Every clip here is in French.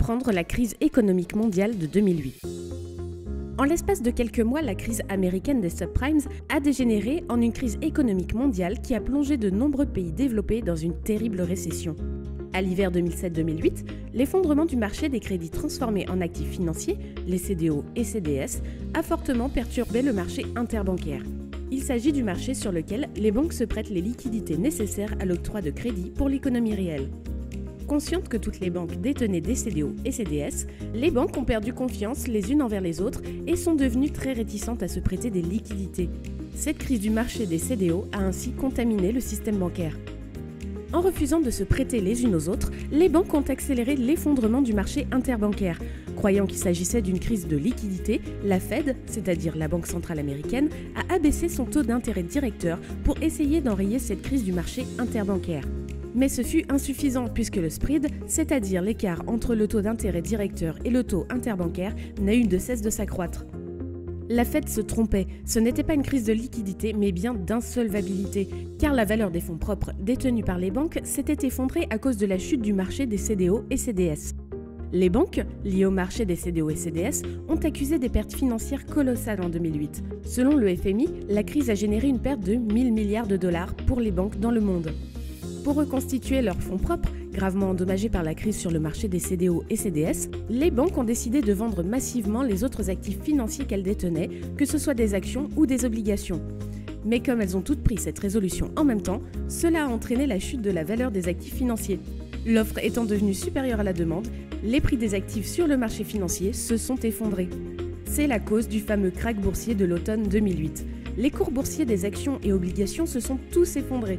comprendre la crise économique mondiale de 2008. En l'espace de quelques mois, la crise américaine des subprimes a dégénéré en une crise économique mondiale qui a plongé de nombreux pays développés dans une terrible récession. À l'hiver 2007-2008, l'effondrement du marché des crédits transformés en actifs financiers, les CDO et CDS, a fortement perturbé le marché interbancaire. Il s'agit du marché sur lequel les banques se prêtent les liquidités nécessaires à l'octroi de crédits pour l'économie réelle. Conscientes que toutes les banques détenaient des CDO et CDS, les banques ont perdu confiance les unes envers les autres et sont devenues très réticentes à se prêter des liquidités. Cette crise du marché des CDO a ainsi contaminé le système bancaire. En refusant de se prêter les unes aux autres, les banques ont accéléré l'effondrement du marché interbancaire. Croyant qu'il s'agissait d'une crise de liquidité, la Fed, c'est-à-dire la Banque centrale américaine, a abaissé son taux d'intérêt directeur pour essayer d'enrayer cette crise du marché interbancaire. Mais ce fut insuffisant puisque le spread, c'est-à-dire l'écart entre le taux d'intérêt directeur et le taux interbancaire, n'a eu de cesse de s'accroître. La Fed se trompait, ce n'était pas une crise de liquidité mais bien d'insolvabilité, car la valeur des fonds propres détenus par les banques s'était effondrée à cause de la chute du marché des CDO et CDS. Les banques, liées au marché des CDO et CDS, ont accusé des pertes financières colossales en 2008. Selon le FMI, la crise a généré une perte de 1000 milliards de dollars pour les banques dans le monde. Pour reconstituer leurs fonds propres, gravement endommagés par la crise sur le marché des CDO et CDS, les banques ont décidé de vendre massivement les autres actifs financiers qu'elles détenaient, que ce soit des actions ou des obligations. Mais comme elles ont toutes pris cette résolution en même temps, cela a entraîné la chute de la valeur des actifs financiers. L'offre étant devenue supérieure à la demande, les prix des actifs sur le marché financier se sont effondrés. C'est la cause du fameux krach boursier de l'automne 2008. Les cours boursiers des actions et obligations se sont tous effondrés.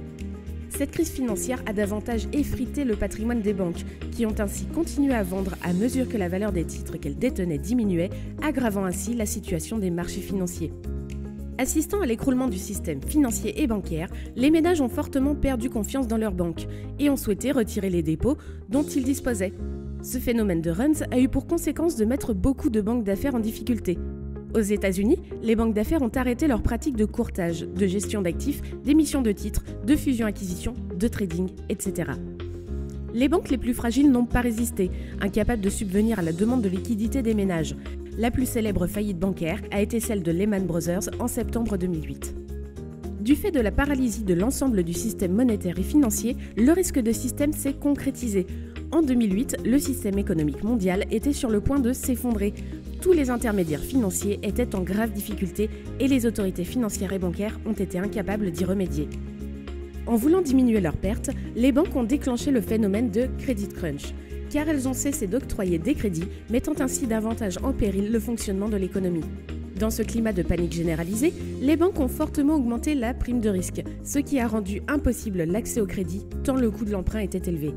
Cette crise financière a davantage effrité le patrimoine des banques, qui ont ainsi continué à vendre à mesure que la valeur des titres qu'elles détenaient diminuait, aggravant ainsi la situation des marchés financiers. Assistant à l'écroulement du système financier et bancaire, les ménages ont fortement perdu confiance dans leurs banques et ont souhaité retirer les dépôts dont ils disposaient. Ce phénomène de runs a eu pour conséquence de mettre beaucoup de banques d'affaires en difficulté. Aux États-Unis, les banques d'affaires ont arrêté leurs pratiques de courtage, de gestion d'actifs, d'émission de titres, de fusion-acquisition, de trading, etc. Les banques les plus fragiles n'ont pas résisté, incapables de subvenir à la demande de liquidité des ménages. La plus célèbre faillite bancaire a été celle de Lehman Brothers en septembre 2008. Du fait de la paralysie de l'ensemble du système monétaire et financier, le risque de système s'est concrétisé. En 2008, le système économique mondial était sur le point de s'effondrer. Tous les intermédiaires financiers étaient en grave difficulté et les autorités financières et bancaires ont été incapables d'y remédier. En voulant diminuer leurs pertes, les banques ont déclenché le phénomène de credit crunch, car elles ont cessé d'octroyer des crédits, mettant ainsi davantage en péril le fonctionnement de l'économie. Dans ce climat de panique généralisée, les banques ont fortement augmenté la prime de risque, ce qui a rendu impossible l'accès au crédit tant le coût de l'emprunt était élevé.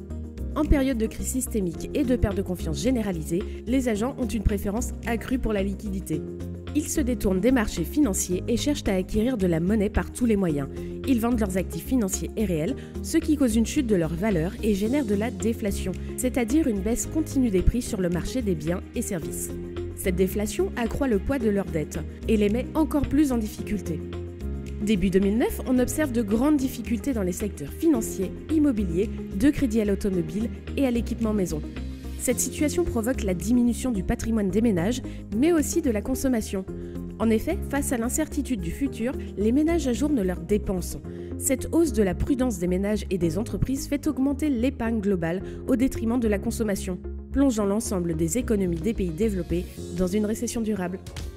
En période de crise systémique et de perte de confiance généralisée, les agents ont une préférence accrue pour la liquidité. Ils se détournent des marchés financiers et cherchent à acquérir de la monnaie par tous les moyens. Ils vendent leurs actifs financiers et réels, ce qui cause une chute de leur valeur et génère de la déflation, c'est-à-dire une baisse continue des prix sur le marché des biens et services. Cette déflation accroît le poids de leurs dettes et les met encore plus en difficulté. Début 2009, on observe de grandes difficultés dans les secteurs financiers, immobiliers, de crédit à l'automobile et à l'équipement maison. Cette situation provoque la diminution du patrimoine des ménages, mais aussi de la consommation. En effet, face à l'incertitude du futur, les ménages ajournent leurs dépenses. Cette hausse de la prudence des ménages et des entreprises fait augmenter l'épargne globale au détriment de la consommation, plongeant l'ensemble des économies des pays développés dans une récession durable.